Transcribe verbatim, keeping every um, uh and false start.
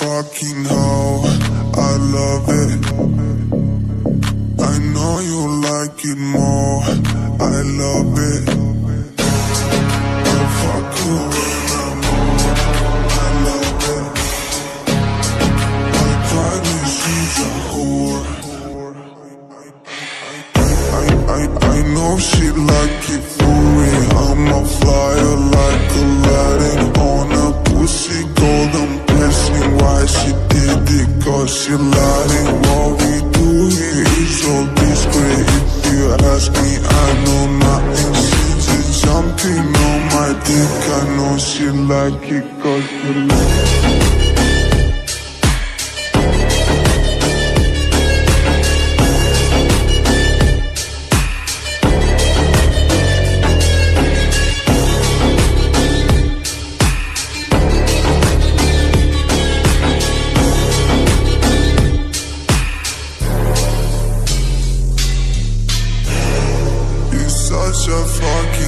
fucking hoe, I love it. I know you like it more, I love it. I fuck you when I'm home, I love it. I cried when she's a whore. I, I, I know she like it for me. I'm a flyer like Aladdin on a pussy golden blessing. Why she did it? Cause she lying. What we do here is so discreet. If you ask me, I know nothing. She's jumping on my dick. I know she like it cause she like it. Such a fucking